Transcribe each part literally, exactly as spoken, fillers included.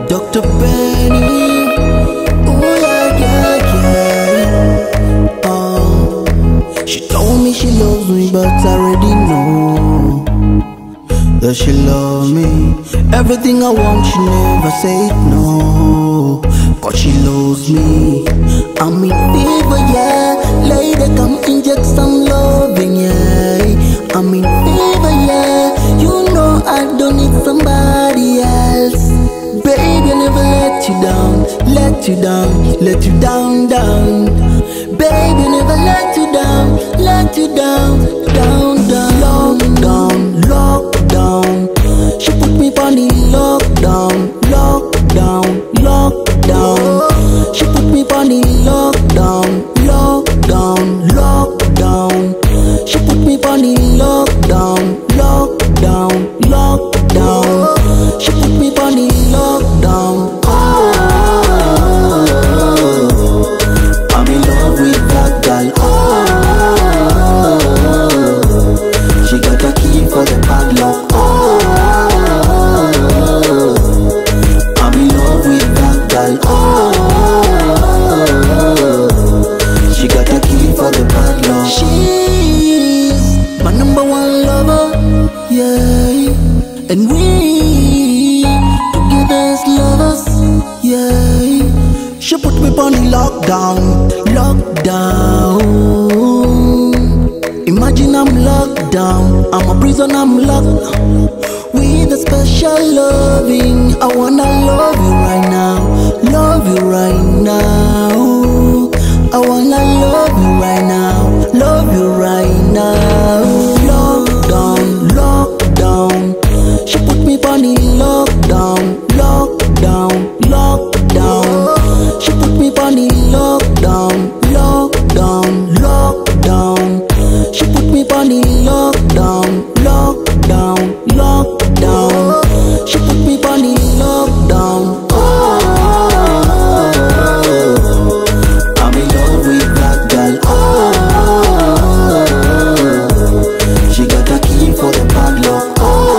Doctor Benny, oh yeah, yeah, yeah. Oh, she told me she loves me, but I already know that she loves me. Everything I want, she never said no, cause she loves me. I'm in fever, yeah. Lady, come inject some loving, yeah. I'm in fever, yeah. You know I don't need somebody else. Baby, I never let you down, let you down, let you down, down. Baby, I never let you down, let you down, down, down. Lockdown, lockdown. She put me on the lockdown, lockdown, lockdown. She put me on the lockdown, lockdown, lockdown. She put me on the lockdown, lockdown, lockdown. She put me on the lockdown. Oh, I'm in love with that girl. Oh, she got a key for the padlock. Oh, I'm in love with that girl. Oh, she got a key for the padlock. She's my number one lover, yeah. And we together as lovers, yeah. She put me on the lockdown, lockdown. Imagine I'm locked down, I'm a prison, I'm locked with a special loving. I wanna love you right now, love you right now. I wanna love you right now, love you right now. Lockdown, lockdown. She put me on the lockdown, lockdown, lockdown. She put me on the lockdown, lockdown, lockdown. She put me on the lockdown, lockdown, lockdown. She put me on the lockdown. Oh, I'm in love with that girl. Oh, she got a key for the padlock.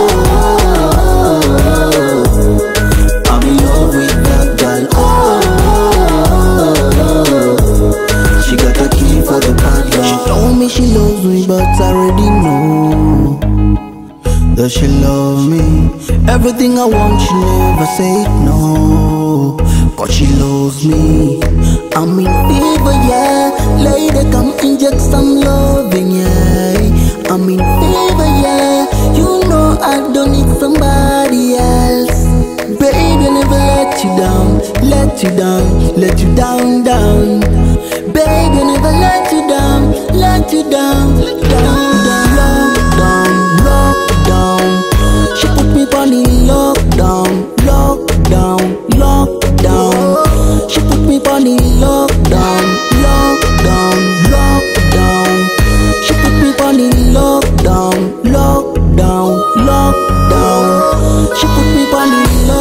She loves me, but I already know that she loves me. Everything I want, she never said no, cause she loves me. I'm in fever, yeah. Lady, come inject some loving, yeah. I'm in fever, yeah. You know I don't need somebody else. Baby, I never let you down, let you down, let you down, down. Baby, I never let you down, let you down, down, down, lockdown, lockdown. She put me on the lockdown, lockdown, lockdown. She put me on the lockdown, lockdown, lockdown. She put me on the lockdown, lockdown, lockdown. She put me on the lockdown.